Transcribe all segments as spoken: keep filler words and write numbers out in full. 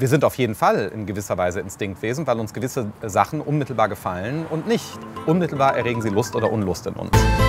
Wir sind auf jeden Fall in gewisser Weise Instinktwesen, weil uns gewisse Sachen unmittelbar gefallen und nicht. Unmittelbar erregen sie Lust oder Unlust in uns.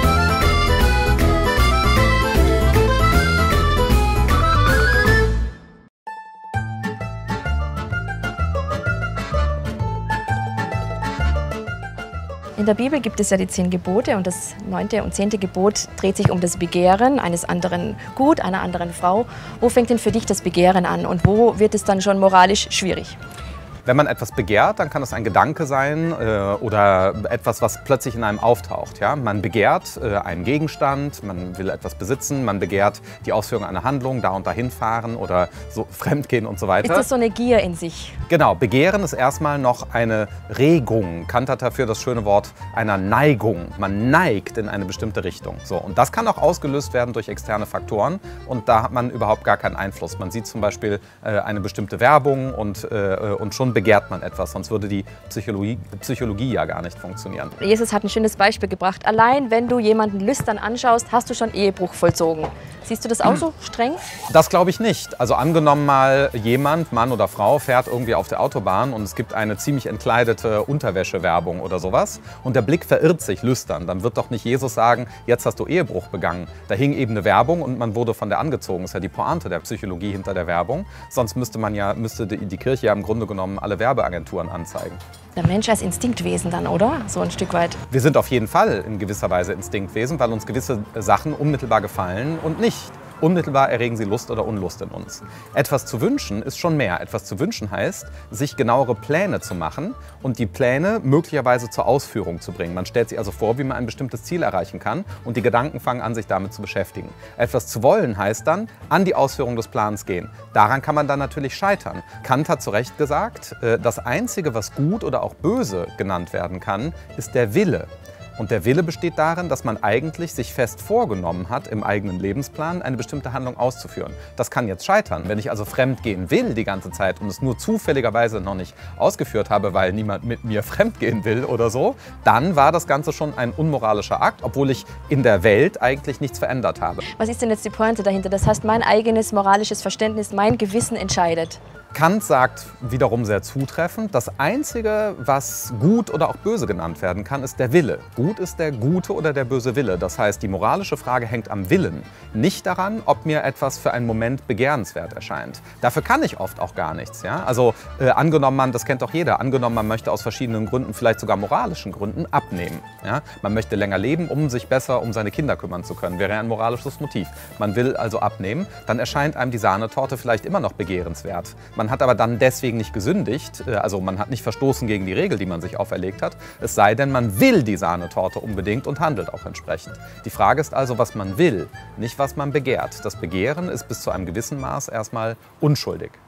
In der Bibel gibt es ja die zehn Gebote und das neunte und zehnte Gebot dreht sich um das Begehren eines anderen Gut, einer anderen Frau. Wo fängt denn für dich das Begehren an und wo wird es dann schon moralisch schwierig? Wenn man etwas begehrt, dann kann es ein Gedanke sein äh, oder etwas, was plötzlich in einem auftaucht. Ja? Man begehrt äh, einen Gegenstand, man will etwas besitzen, man begehrt die Ausführung einer Handlung, da und dahin fahren oder so fremdgehen und so weiter. Ist das so eine Gier in sich? Genau, Begehren ist erstmal noch eine Regung. Kant hat dafür das schöne Wort einer Neigung. Man neigt in eine bestimmte Richtung. So, und das kann auch ausgelöst werden durch externe Faktoren und da hat man überhaupt gar keinen Einfluss. Man sieht zum Beispiel äh, eine bestimmte Werbung und, äh, und schon begehrt man etwas, sonst würde die Psychologie, Psychologie ja gar nicht funktionieren. Jesus hat ein schönes Beispiel gebracht. Allein wenn du jemanden lüstern anschaust, hast du schon Ehebruch vollzogen. Siehst du das auch so streng? Das glaube ich nicht. Also angenommen mal jemand, Mann oder Frau, fährt irgendwie auf der Autobahn und es gibt eine ziemlich entkleidete Unterwäschewerbung oder sowas und der Blick verirrt sich lüstern, dann wird doch nicht Jesus sagen, jetzt hast du Ehebruch begangen. Da hing eben eine Werbung und man wurde von der angezogen. Das ist ja die Pointe der Psychologie hinter der Werbung. Sonst müsste man ja, müsste die Kirche ja im Grunde genommen alle Werbeagenturen anzeigen. Der Mensch als Instinktwesen dann, oder? So ein Stück weit. Wir sind auf jeden Fall in gewisser Weise Instinktwesen, weil uns gewisse Sachen unmittelbar gefallen und nicht. Unmittelbar erregen sie Lust oder Unlust in uns. Etwas zu wünschen ist schon mehr. Etwas zu wünschen heißt, sich genauere Pläne zu machen und die Pläne möglicherweise zur Ausführung zu bringen. Man stellt sich also vor, wie man ein bestimmtes Ziel erreichen kann und die Gedanken fangen an, sich damit zu beschäftigen. Etwas zu wollen heißt dann, an die Ausführung des Plans gehen. Daran kann man dann natürlich scheitern. Kant hat zu Recht gesagt, das Einzige, was gut oder auch böse genannt werden kann, ist der Wille. Und der Wille besteht darin, dass man eigentlich sich fest vorgenommen hat, im eigenen Lebensplan eine bestimmte Handlung auszuführen. Das kann jetzt scheitern. Wenn ich also fremdgehen will die ganze Zeit und es nur zufälligerweise noch nicht ausgeführt habe, weil niemand mit mir fremdgehen will oder so, dann war das Ganze schon ein unmoralischer Akt, obwohl ich in der Welt eigentlich nichts verändert habe. Was ist denn jetzt die Pointe dahinter? Das heißt, mein eigenes moralisches Verständnis, mein Gewissen entscheidet. Kant sagt wiederum sehr zutreffend, das Einzige, was gut oder auch böse genannt werden kann, ist der Wille. Gut ist der gute oder der böse Wille. Das heißt, die moralische Frage hängt am Willen, nicht daran, ob mir etwas für einen Moment begehrenswert erscheint. Dafür kann ich oft auch gar nichts. Ja? Also äh, angenommen man, das kennt doch jeder, angenommen man möchte aus verschiedenen Gründen, vielleicht sogar moralischen Gründen, abnehmen. Ja? Man möchte länger leben, um sich besser um seine Kinder kümmern zu können, wäre ein moralisches Motiv. Man will also abnehmen, dann erscheint einem die Sahnetorte vielleicht immer noch begehrenswert. Man hat aber dann deswegen nicht gesündigt, also man hat nicht verstoßen gegen die Regel, die man sich auferlegt hat, es sei denn, man will die Sahnetorte unbedingt und handelt auch entsprechend. Die Frage ist also, was man will, nicht was man begehrt. Das Begehren ist bis zu einem gewissen Maß erstmal unschuldig.